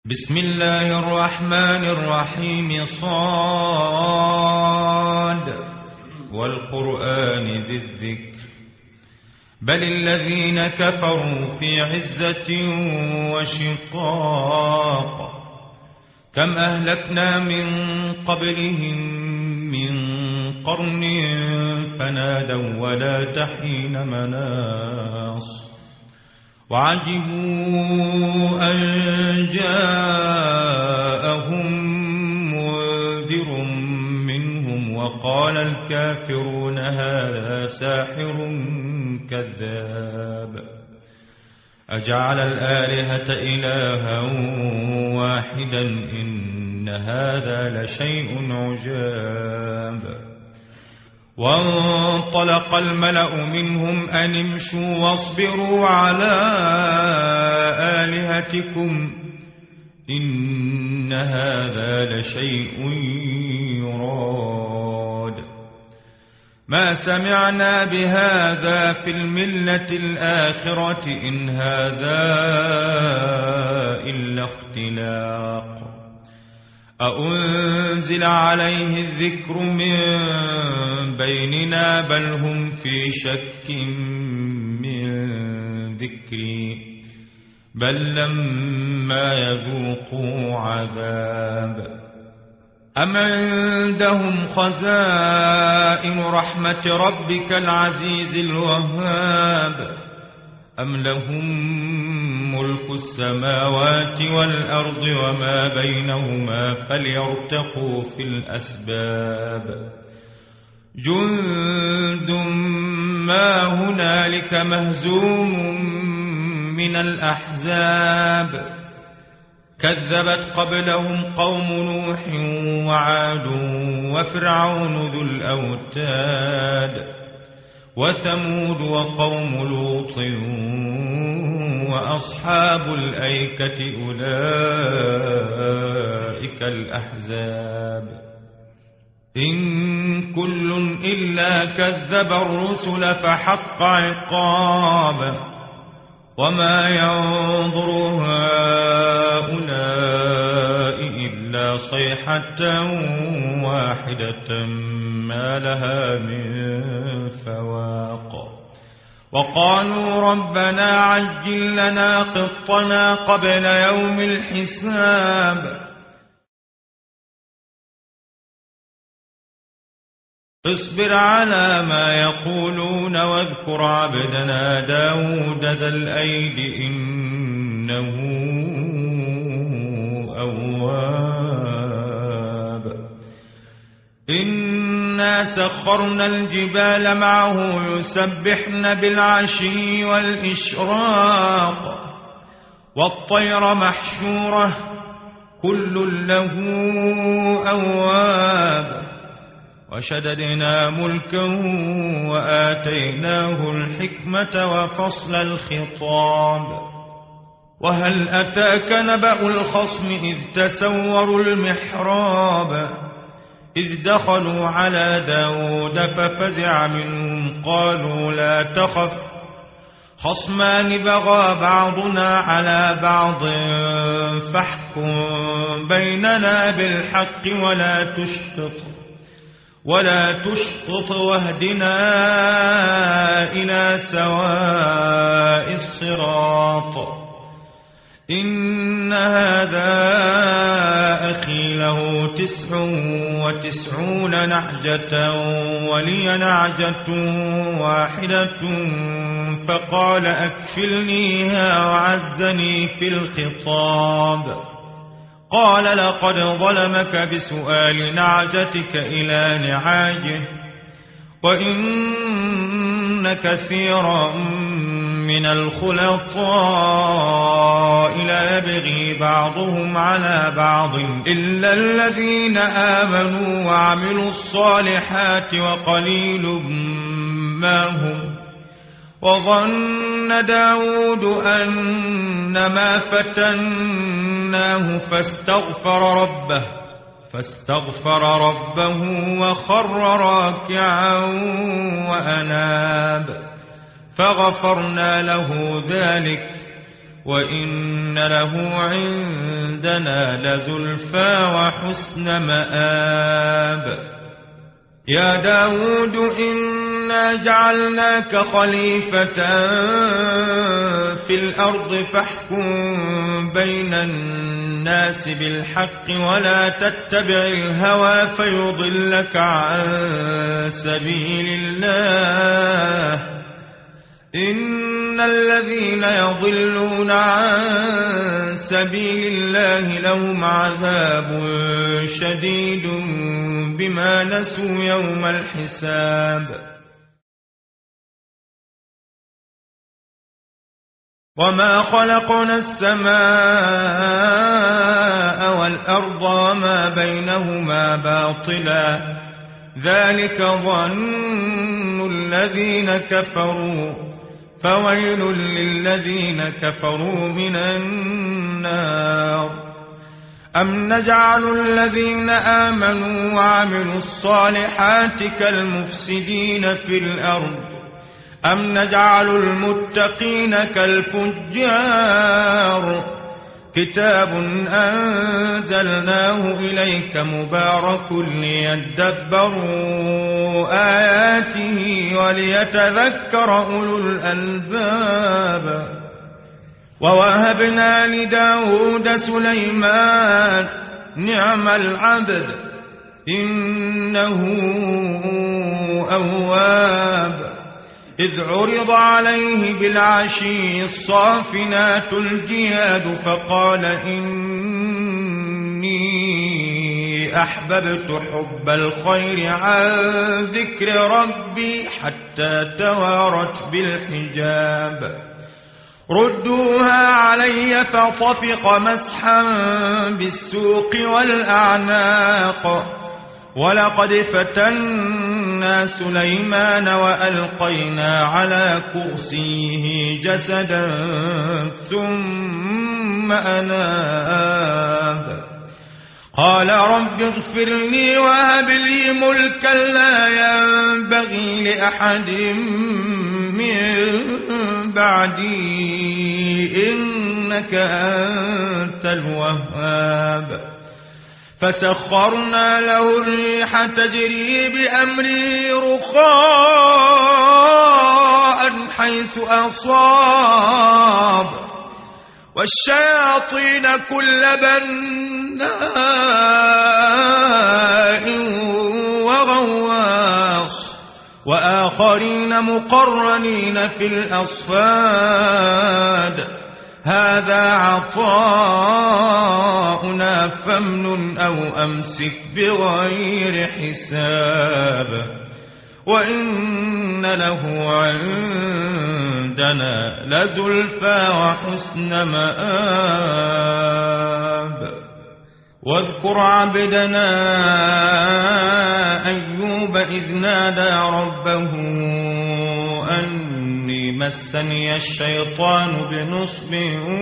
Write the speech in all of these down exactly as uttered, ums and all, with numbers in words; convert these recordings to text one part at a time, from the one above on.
بسم الله الرحمن الرحيم. صاد والقرآن ذي الذكر بل الذين كفروا في عزة وشقاق كم أهلكنا من قبلهم من قرن فنادوا ولا تحين مناص وعجبوا أن جاءهم منذر منهم وقال الكافرون هذا ساحر كذاب أجعل الآلهة إلها واحدا إن هذا لشيء عجاب. وانطلق الملأ منهم أن امشوا واصبروا على آلهتكم إن هذا لشيء يراد ما سمعنا بهذا في الملة الآخرة إن هذا إلا اختلاق أأنزل عليه الذكر من بيننا بل هم في شك من ذكري بل لما يذوقوا عذاب أم عندهم خزائن رحمة ربك العزيز الوهاب أم لهم ملك السماوات والأرض وما بينهما فليرتقوا في الأسباب جند ما هنالك مهزوم من الأحزاب كذبت قبلهم قوم نوح وعاد وفرعون ذو الأوتاد وثمود وقوم لوط وأصحاب الأيكة أولئك الأحزاب إن كل إلا كذب الرسل فحق عقاب وما ينظر هؤلاء إلا صيحة واحدة ما لها من فواق وقالوا ربنا عجل لنا قطنا قبل يوم الحساب اصبر على ما يقولون واذكر عبدنا داود ذا الأيد إنه أواب إنا سخرنا الجبال معه يسبحن بالعشي والإشراق والطير محشورة كل له أواب وشددنا ملكه وآتيناه الحكمة وفصل الخطاب وهل أتاك نبأ الخصم إذ تسوروا المحراب إذ دخلوا على داود ففزع منهم قالوا لا تخف خصمان بغى بعضنا على بعض فاحكم بيننا بالحق ولا تشطط ولا تشطط واهدنا إلى سواء الصراط إن هذا أخي له تسع وتسعون نعجة ولي نعجة واحدة فقال أكفلنيها وعزني في الخطاب قال لقد ظلمك بسؤال نعجتك إلى نعاجه وإن كثيرا من الخلطاء ليبغي بعضهم على بعض إلا الذين آمنوا وعملوا الصالحات وقليل ما هم وظن داود أنما فتناه فاستغفر ربه فاستغفر ربه وخر راكعا وأناب فغفرنا له ذلك وإن له عندنا لزلفى وحسن مآب. يا داود إنا جعلناك خليفة في الأرض فاحكم بين الناس بالحق ولا تتبع الهوى فيضلك عن سبيل الله. إن الذين يضلون عن سبيل الله لهم عذاب شديد بما نسوا يوم الحساب. وما خلقنا السماء والأرض وما بينهما باطلا ذلك ظن الذين كفروا فويل للذين كفروا من النار. أم نجعل الذين آمنوا وعملوا الصالحات كالمفسدين في الأرض أم نجعل المتقين كالفجار. كتاب أنزلناه إليك مبارك ليدبروا آياته وليتذكر أولو الألباب. ووهبنا لداود سليمان نعم العبد إنه أواب. إذ عرض عليه بالعشي الصافنات الجياد فقال إني أحببت حب الخير عن ذكر ربي حتى توارت بالحجاب. ردوها علي فطفق مسحا بالسوق والأعناق. ولقد فتنا سليمان وألقينا على كرسيه جسدا ثم أناب. قال رب اغفر لي وهب لي ملكا لا ينبغي لأحد من بعدي إنك أنت الوهاب. فسخرنا له الريح تجري بأمره رخاء حيث أصاب والشياطين كل بناء وغواص وآخرين مقرنين في الأصفاد. هذا عطاؤنا فامنن أو أمسك بغير حساب. وإن له عندنا لزلفى وحسن مآب. واذكر عبدنا أيوب إذ نادى ربه أني مسني الشيطان بنصب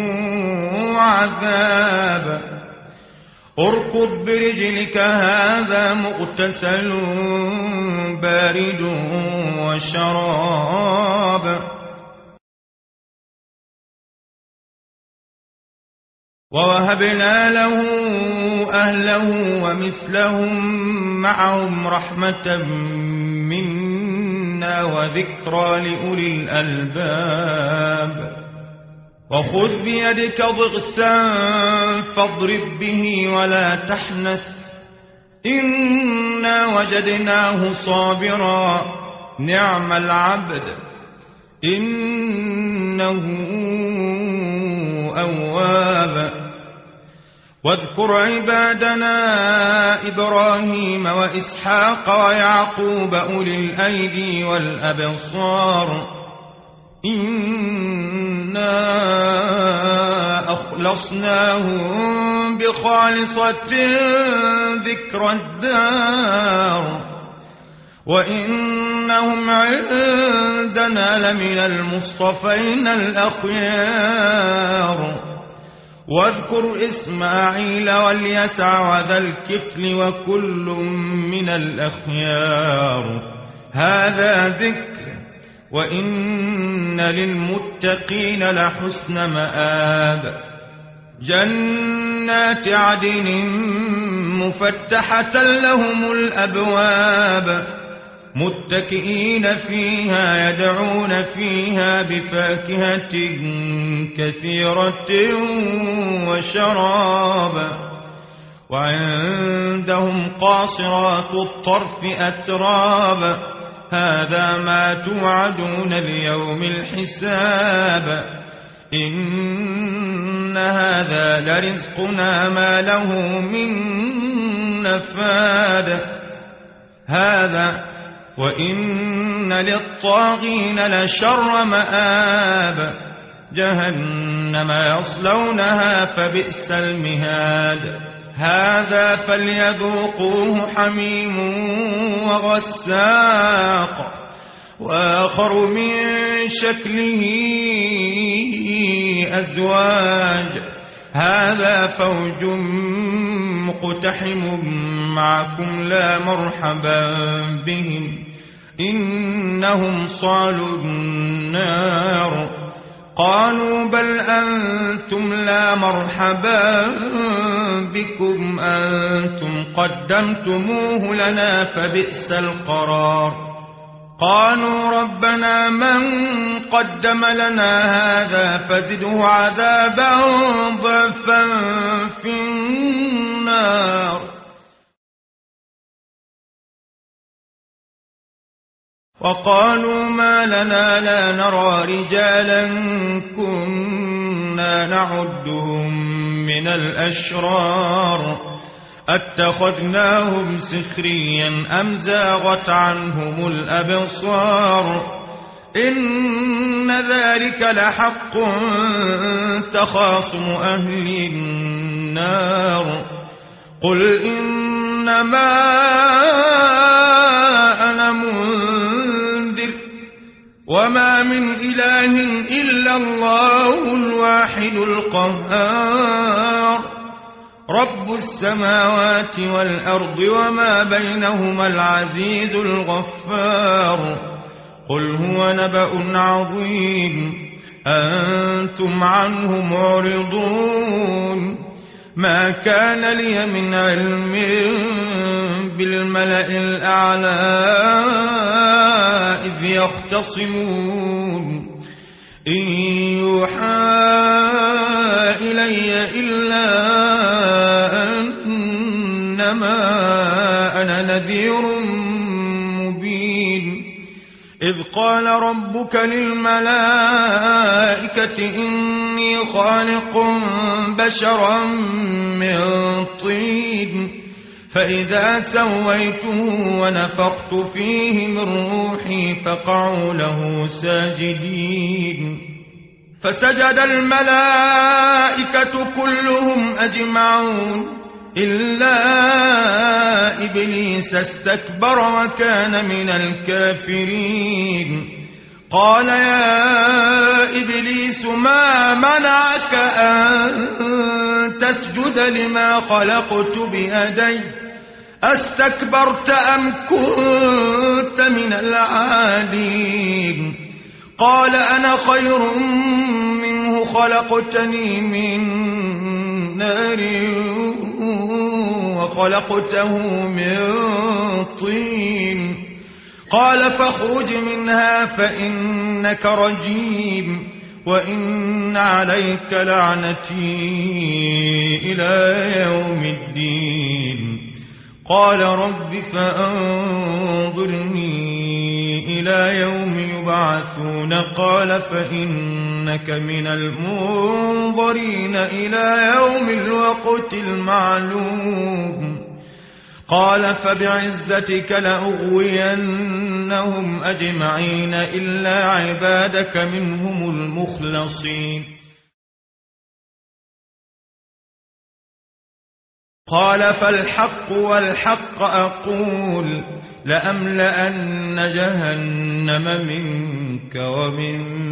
وعذاب. اركض برجلك هذا مغتسل بارد وشراب. ووهبنا له أهله ومثلهم معهم رحمة منا وذكرى لأولي الألباب. وخذ بيدك ضغثا فاضرب به ولا تحنث إنا وجدناه صابرا نعم العبد إنه أواب. واذكر عبادنا إبراهيم وإسحاق ويعقوب أولي الأيدي والأبصار إنا أخلصناهم بخالصة ذكر الدار وإنهم عندنا لمن المصطفين الأخيار. واذكر إسماعيل واليسع وذا الكفل وكل من الأخيار. هذا ذكر وإن للمتقين لحسن مآب جنات عدن مفتحة لهم الأبواب متكئين فيها يدعون فيها بفاكهة كثيرة وشراب وعندهم قاصرات الطرف أتراب هذا ما توعدون ليوم الحساب إن هذا لرزقنا ما له من نفاد هذا وإن للطاغين لشر مآب جهنم يصلونها فبئس المهاد هذا فليذوقوه حميم وغساق وآخر من شكله أزواج هذا فوج مقتحم معكم لا مرحبا بهم إنهم صالوا النار قالوا بل أنتم لا مرحبا بكم أنتم قدمتموه لنا فبئس القرار قالوا ربنا من قدم لنا هذا فزده عذابا ضعفا في النار وقالوا ما لنا لا نرى رجالا كنا نعدهم من الأشرار أتخذناهم سخريا أم زاغت عنهم الأبصار إن ذلك لحق تخاصم أهل النار قل إنما أنا منذر وما من إله إلا الله الواحد القهار رب السماوات والأرض وما بينهما العزيز الغفار قل هو نبأ عظيم أنتم عنه معرضون ما كان لي من علم بالملأ الأعلى إذ يختصمون إن يوحى إلي إلا أنما أنا نذير مبين إذ قال ربك للملائكة إني خالق بشرا من طين فإذا سويته ونفخت فيه من روحي فقعوا له ساجدين فسجد الملائكة كلهم أجمعون إلا إبليس استكبر وكان من الكافرين قال يا إبليس ما منعك أن تسجد لما خلقت بيدي أستكبرت أم كنت من العالين قال أنا خير منه خلقتني من نار وخلقته من طين قال فاخرج منها فإنك رجيم وإن عليك لعنتي إلى يوم الدين قال رب فأنظرني إلى يوم يبعثون قال فإنك من المنظرين إلى يوم الوقت المعلوم قال فبعزتك لأغوينهم أجمعين إلا عبادك منهم المخلصين قال فالحق والحق أقول لأملأن جهنم منك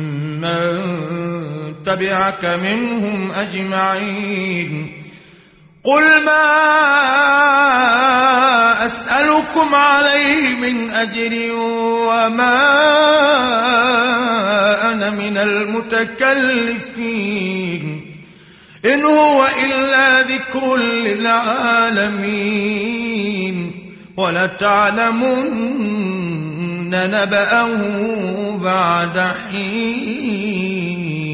وممن تبعك منهم أجمعين قل ما أسألكم عليه من أجر وما أنا من المتكلفين إن هو إلا ذكر للعالمين ولتعلمن نبأه بعد حين.